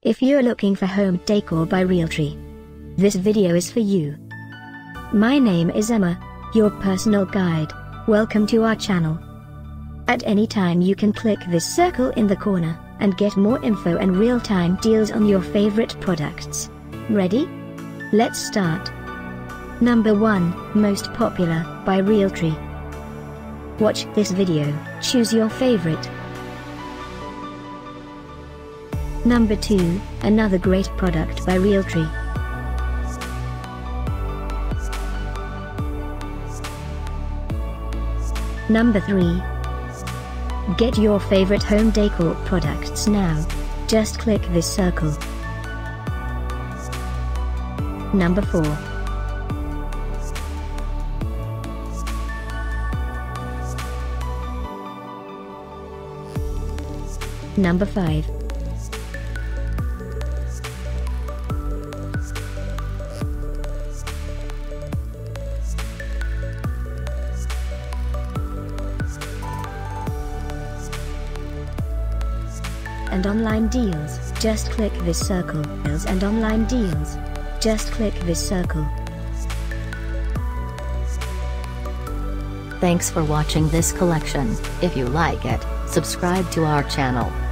If you're looking for home decor by Realtree, this video is for you. My name is Emma, your personal guide. Welcome to our channel. At any time you can click this circle in the corner, and get more info and real-time deals on your favorite products. Ready? Let's start. Number 1, Most Popular, by Realtree. Watch this video, choose your favorite. Number 2, another great product by Realtree. Number 3. Get your favorite home decor products now. Just click this circle. Number 4. Number 5. And online deals, just click this circle. Deals and online deals, just click this circle. Thanks for watching this collection. If you like it, subscribe to our channel.